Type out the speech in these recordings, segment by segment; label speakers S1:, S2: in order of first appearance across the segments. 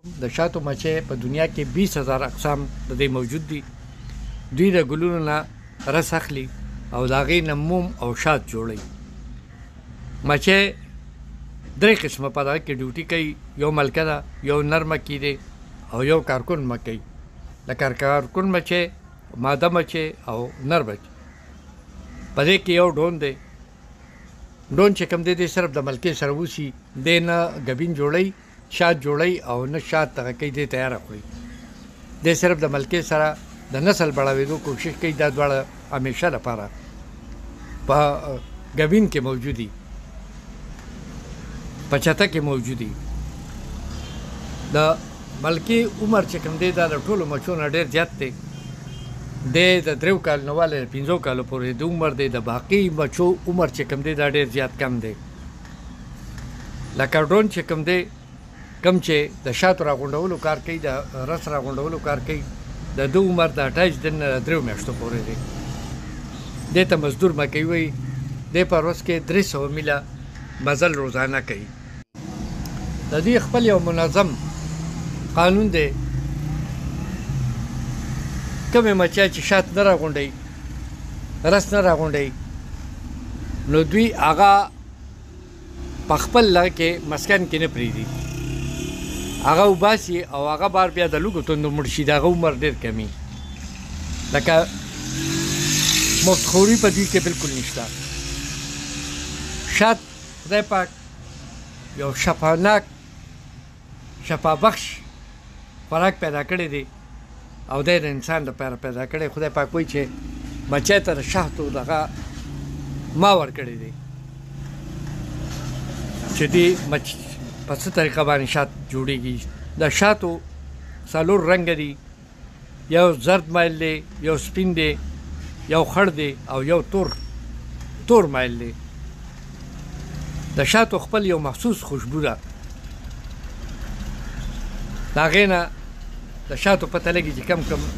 S1: د شاتو مچۍ په دنیا کې 20,000 اقسام د دې موجود دي. دوی د ګلونو نه رس اخلي او د هغې نه موم او شات جوړوي. مچۍ 3 قسمه په دغه کې ډیوټي کوي. یو ملکه ده، یو نر مکۍ دی او یو کارکون مکۍ. لکه کارکون مچۍ، ماده مچۍ او نر مچۍ. په دې کې یو ډون دی. ډون چې کوم دی صرف د ملکې سره اوسي، دی نه ګبین جوړوي، شات جوړوي او نه شات دغه کوي، دی تیاره خوري. دی صرف د ملکې سره د نسل بړاوېدو کوشش کوي. دا دواړه همیشه لپاره په ګبین کې موجودي، په چته کې موجودي. د ملکې عمر چې کوم دی دا د ټولو مچو نه ډېر زیات دی. دی د 3 کال نه والی 5 کالو پورې د عمر دی. د باقي مچو عمر چې کوم دی دا ډېر زیات کم دی. لکه ډرون چې کوم دی، کوم چې د شاتو راغونډولو کار کوي، د رس راغونډولو کار کوي، د ده عمر د 28 دن نه 3 میاشتو پورې دی. دې ته مزدور مکۍ وایي. دی په ورځ کې 300 میله مزل روزانه کوي. د دې خپل یو منظم قانون دی. کومې مچۍ چې شات نه راغونډوي، رس نه راغونډوي، نو دوی هغه په خپل لغه کې مسکن کې نه پرېږدي. هغه وباسي او هغه بار بیا د لوږو توندو مړ شي. د هغه عمر ډېر کمي. لکه مفتخوري په دوی کې بلکل نشته. شات خدای پاک یو شفاناک، شفابخش خوراک پیدا کړی دی او دی د انسان لپاره پیدا کړی. خدای پاک وایي چې مچۍ ته د شاتو دغه ما ورکړی دی چې دې په څه طریقه باندې شات جوړېږي. د شاتو 4 رنګه دي. یو زرد مایل دی، یو سپین دی، یو خړ دی او یو تور مایل دی. د شاتو خپل یو مخصوص خوشبو ده. د هغې نه د شاتو پته لګي چې کم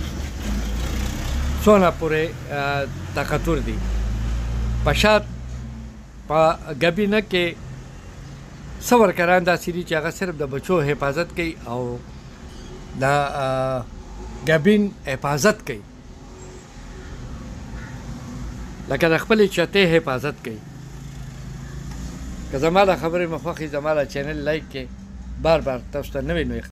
S1: څونه پورې طاقتور دي. په شات په ګبینه کې څه ورکران داسې دي چې هغه صرف د بچو حفاظت کوي او د ګبین حفاظت کوي، لکه د خپلې چتې حفاظت کوي. که زما دا خبرې مو خوښې، زما دا چینل لایک کړئ. بار تاسو ته نوې